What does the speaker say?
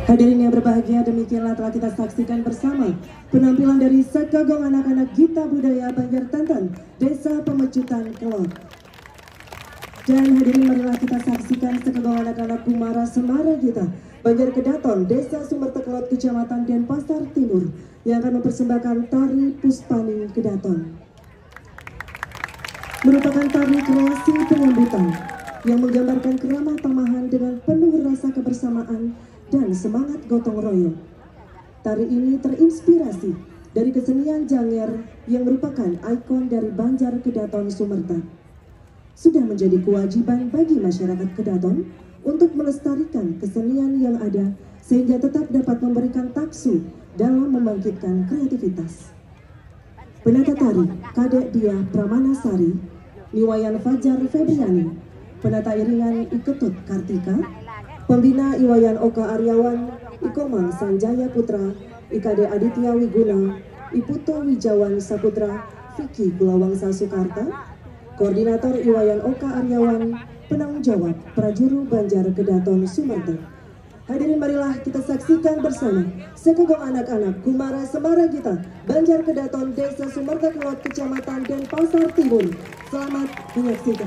Hadirin yang berbahagia, demikianlah telah kita saksikan bersama penampilan dari Sekagong Anak-anak Gita Budaya Banjar Tantan, Desa Pemecutan Kelot. Dan hadirin, marilah kita saksikan Sekagong Anak-anak Kumara Semara Gita Banjar Kedaton, Desa Sumbertekelot, Kecamatan Denpasar Timur, yang akan mempersembahkan tari Puspani Kedaton. Merupakan tari kreasi penyambutan yang menggambarkan keramah tamahan dengan penuh rasa kebersamaan dan semangat gotong royong. Tari ini terinspirasi dari kesenian Janger yang merupakan ikon dari Banjar Kedaton Sumerta. Sudah menjadi kewajiban bagi masyarakat Kedaton untuk melestarikan kesenian yang ada sehingga tetap dapat memberikan taksu dalam membangkitkan kreativitas. Penata tari Kadek Dia Pramanasari, Niwayan Fajar Febriani, penata iringan Iketut Kartika, pembina Iwayan Oka Aryawan, Ikomang Sanjaya Putra, IKD Aditya Wiguna, Iputo Wijawan Saputra, Vicky Gulawangsa Sukarta, Koordinator Iwayan Oka Aryawan, penanggung jawab Prajuru Banjar Kedaton Sumerta. Hadirin, marilah kita saksikan bersama Sekagong Anak-anak Kumara Semara Gita Banjar Kedaton, Desa Sumerta Kelot, Kecamatan Denpasar Timur. Selamat menyaksikan.